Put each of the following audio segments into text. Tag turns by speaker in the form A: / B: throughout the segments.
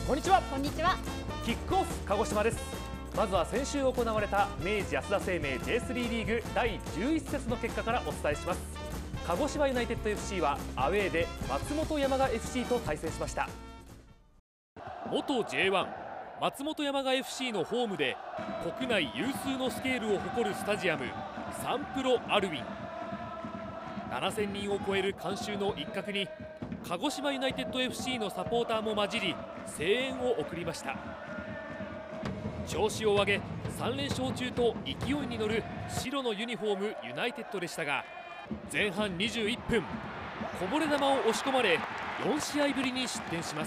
A: こんにちは。
B: こんにちは。
A: キックオフ鹿児島です。まずは先週行われた明治安田生命 J3 リーグ第11節の結果からお伝えします。鹿児島ユナイテッド FC はアウェーで松本山雅 FC と対戦しました。元 J1 松本山雅 FC のホームで国内有数のスケールを誇るスタジアムサンプロアルウィン。7000人を超える観衆の一角に鹿児島ユナイテッド FC のサポーターも混じり声援を送りました。調子を上げ3連勝中と勢いに乗る白のユニフォームユナイテッドでしたが、前半21分こぼれ球を押し込まれ4試合ぶりに失点します。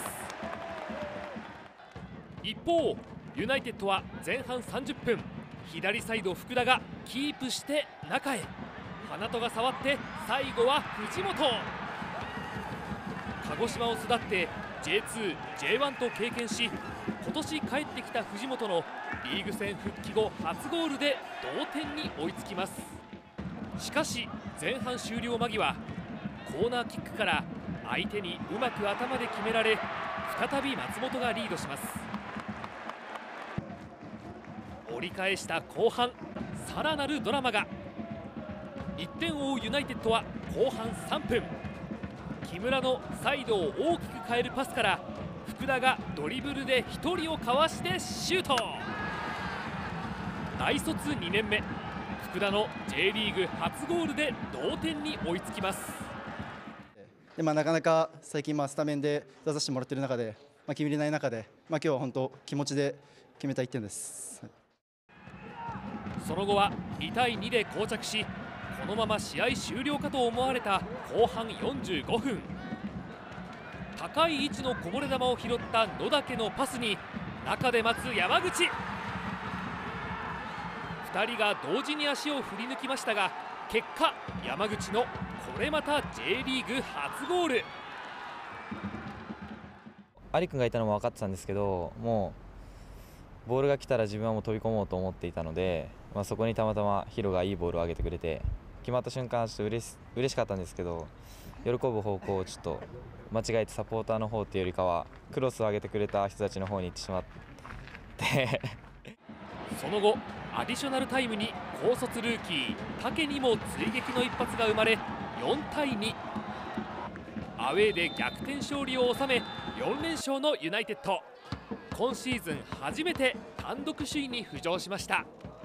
A: 一方ユナイテッドは前半30分左サイド福田がキープして中へ、花戸が触って最後は藤本。鹿児島を巣立って J2、J1 と経験し今年帰ってきた藤本のリーグ戦復帰後初ゴールで同点に追いつきます。しかし前半終了間際コーナーキックから相手にうまく頭で決められ再び松本がリードします。折り返した後半さらなるドラマが。1点を追うユナイテッドは後半3分木村のサイドを大きく変えるパスから福田がドリブルで1人をかわしてシュート。大卒2年目福田の J リーグ初ゴールで同点に追いつきます。
C: なかなか最近スタメンで出させてもらっている中で、決めれない中で、今日は本当気持ちで決めた1点です。
A: その後は2対2で膠着しこのまま試合終了かと思われた後半45分、高い位置のこぼれ球を拾った野竹のパスに中で待つ山口。2人が同時に足を振り抜きましたが結果山口のこれまた J リーグ初ゴール。
D: アリ君がいたのも分かってたんですけど、もうボールが来たら自分はもう飛び込もうと思っていたので、そこにたまたまヒロがいいボールを上げてくれて決まった瞬間ちょっと嬉しかったんですけど、喜ぶ方向をちょっと間違えてサポーターの方っていうよりかはクロスを上げてくれた人たちの方に行ってしまって
A: その後アディショナルタイムに高卒ルーキー武にも追撃の一発が生まれ4対2、アウェーで逆転勝利を収め4連勝のユナイテッド、今シーズン初めて単独首位に浮上しました。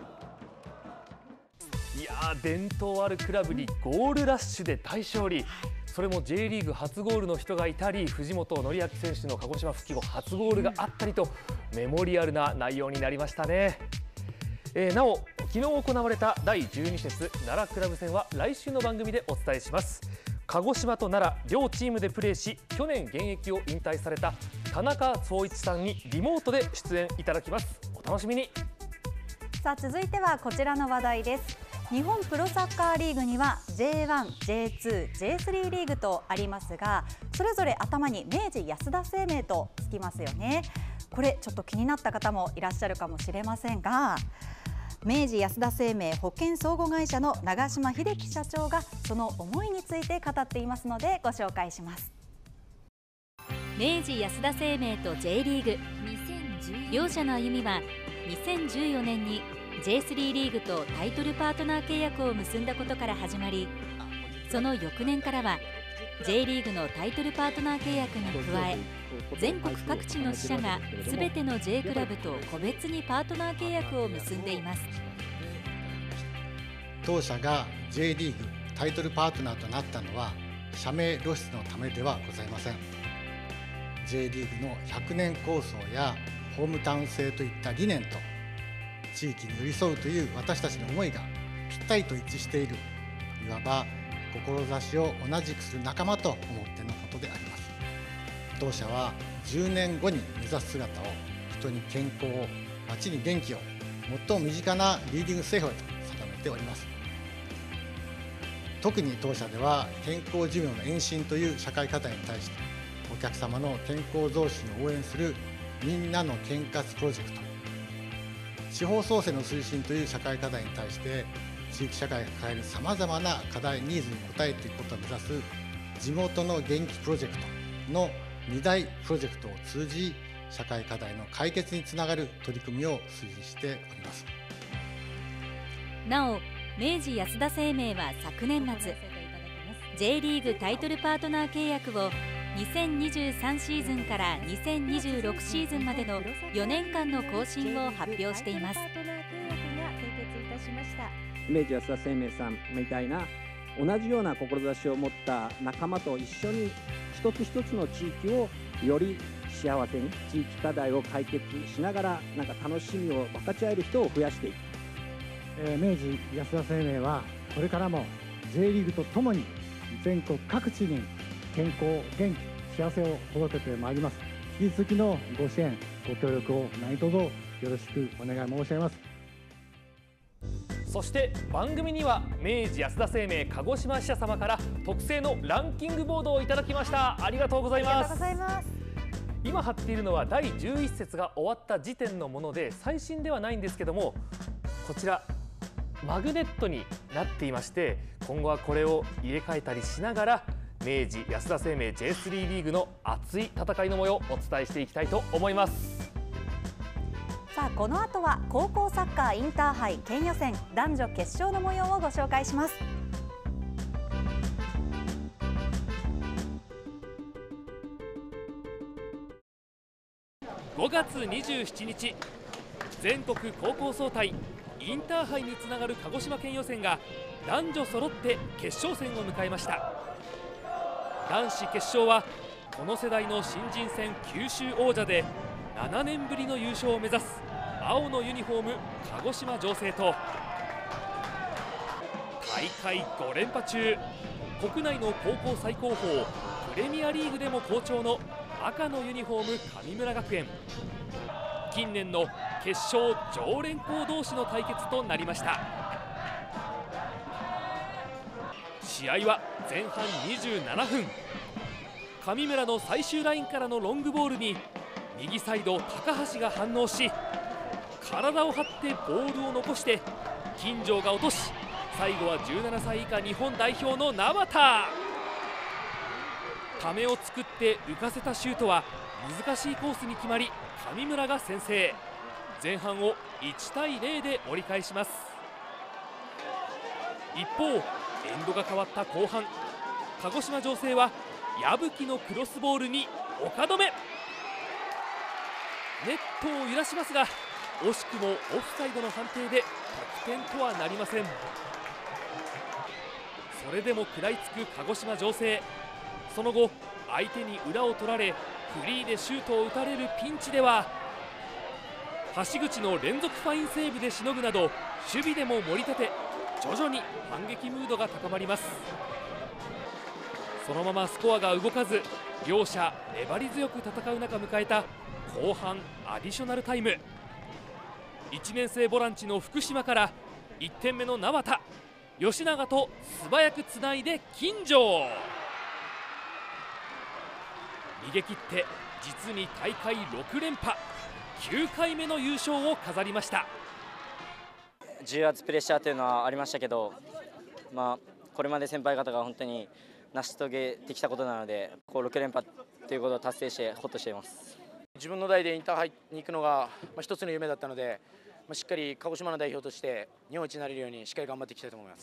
A: いやー、伝統あるクラブにゴールラッシュで大勝利、それも J リーグ初ゴールの人がいたり藤本紀明選手の鹿児島復帰後初ゴールがあったりとメモリアルな内容になりましたね。なお昨日行われた第12節奈良クラブ戦は来週の番組でお伝えします。鹿児島と奈良両チームでプレーし去年現役を引退された田中総一さんにリモートで出演いただきます。お楽しみに。
B: さあ続いてはこちらの話題です。日本プロサッカーリーグには J1、J2、J3 リーグとありますが、それぞれ頭に明治安田生命とつきますよね。これちょっと気になった方もいらっしゃるかもしれませんが、明治安田生命保険相互会社の長島秀樹社長がその思いについて語っていますのでご紹介します。
E: 明治安田生命と J リーグ両者の歩みは2014年に J3 リーグとタイトルパートナー契約を結んだことから始まり、その翌年からは J リーグのタイトルパートナー契約に加え全国各地の支社がすべての J クラブと個別にパートナー契約を結んでいます。
F: 当社が J リーグタイトルパートナーとなったのは社名露出のためではございません。 J リーグの100年構想やホームタウン制といった理念と地域に寄り添うという私たちの思いがぴったりと一致している、いわば志を同じくする仲間と思ってのことであります。当社は10年後に目指す姿を人に健康を、街に元気を、最も身近なリーディング製法へと定めております。特に当社では健康寿命の延伸という社会課題に対してお客様の健康増進を応援するみんなの健活プロジェクト、地方創生の推進という社会課題に対して地域社会が抱えるさまざまな課題ニーズに応えていくことを目指す地元の元気プロジェクトの2大プロジェクトを通じ社会課題の解決につながる取り組みを推進しております。
E: なお、明治安田生命は昨年末 J リーグタイトルパートナー契約を2023シーズンから2026シーズンまでの4年間の更新を発表しています。
G: 明治安田生命さんみたいな同じような志を持った仲間と一緒に一つ一つの地域をより幸せに、地域課題を解決しながら楽しみを分かち合える人を増やしていく。
H: 明治安田生命はこれからも J リーグとともに全国各地に健康、元気、幸せを届けてまいります。引き続きのご支援、ご協力を何卒よろしくお願い申し上げます。
A: そして番組には明治安田生命鹿児島支社様から特製のランキングボードをいただきました。ありがとうございます。今貼っているのは第11節が終わった時点のもので最新ではないんですけども、こちらマグネットになっていまして、今後はこれを入れ替えたりしながら明治安田生命 J3 リーグの熱い戦いの模様をお伝えしていきたいと思います。
B: さあ、この後は高校サッカーインターハイ県予選男女決勝の模様をご紹介します。
A: 5月27日、全国高校総体インターハイにつながる鹿児島県予選が男女揃って決勝戦を迎えました。男子決勝はこの世代の新人戦九州王者で7年ぶりの優勝を目指す青のユニフォーム鹿児島城西と、大会5連覇中、国内の高校最高峰プレミアリーグでも好調の赤のユニフォーム神村学園、近年の決勝常連校同士の対決となりました。試合は前半27分、神村の最終ラインからのロングボールに右サイド高橋が反応し、体を張ってボールを残して金城が落とし、最後は17歳以下日本代表の名和田。ためを作って浮かせたシュートは難しいコースに決まり、神村が先制。前半を1対0で折り返します。一方、エンドが変わった後半、鹿児島城西は矢吹のクロスボールに岡留、ネットを揺らしますが惜しくもオフサイドの判定で得点とはなりません。それでも食らいつく鹿児島城西、その後相手に裏を取られフリーでシュートを打たれるピンチでは橋口の連続ファインセーブでしのぐなど守備でも盛り立て、徐々に反撃ムードが高まります。そのままスコアが動かず、両者粘り強く戦う中迎えた後半アディショナルタイム。1年生ボランチの福島から1点目の名和田、吉永と素早くつないで金城、逃げ切って実に大会6連覇、9回目の優勝を飾りました。
I: 重圧プレッシャーというのはありましたけど、これまで先輩方が本当に成し遂げてきたことなので、6連覇ということを達成してほっとしています。
J: 自分の代でインターハイに行くのが一つの夢だったので、しっかり鹿児島の代表として日本一になれるようにしっかり頑張っていきたいと思います。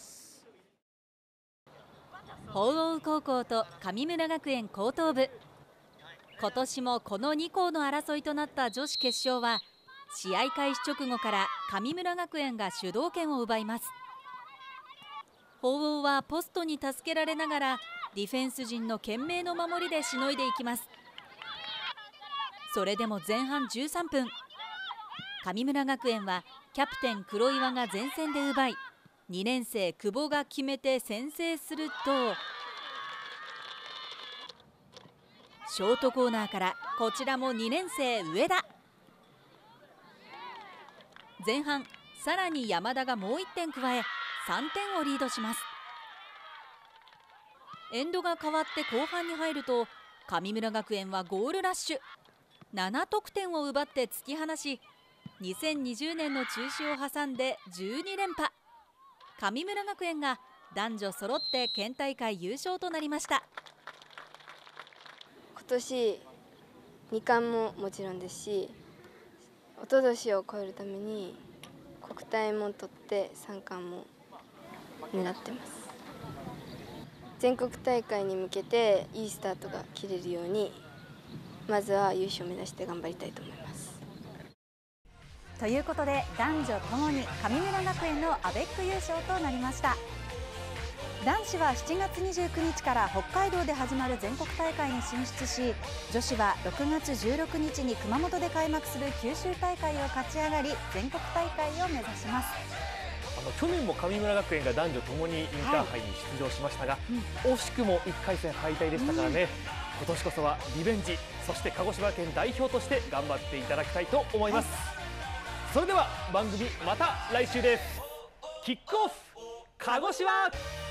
E: 鳳凰高校と神村学園高等部、今年もこの2校の争いとなった女子決勝は試合開始直後から神村学園が主導権を奪います。鳳凰はポストに助けられながらディフェンス陣の懸命の守りでしのいでいきます。それでも前半13分、神村学園はキャプテン黒岩が前線で奪い、2年生久保が決めて先制すると、ショートコーナーからこちらも2年生上田。前半さらに山田がもう1点加え3点をリードします。エンドが変わって後半に入ると神村学園はゴールラッシュ、7得点を奪って突き放し、2020年の中止を挟んで12連覇。神村学園が男女揃って県大会優勝となりました。
K: 今年 2冠ももちろんですし、一昨年を超えるために国体も取って3冠も狙ってます。全国大会に向けていいスタートが切れるように、まずは優勝を目指して頑張りたいと思います。
B: ということで男女ともに神村学園のアベック優勝となりました。男子は7月29日から北海道で始まる全国大会に進出し、女子は6月16日に熊本で開幕する九州大会を勝ち上がり全国大会を目指します。
A: 去年も神村学園が男女ともにインターハイに出場しましたが、惜しくも1回戦敗退でしたからね、今年こそはリベンジ、そして鹿児島県代表として頑張っていただきたいと思います。それでは番組また来週です。キックオフ鹿児島。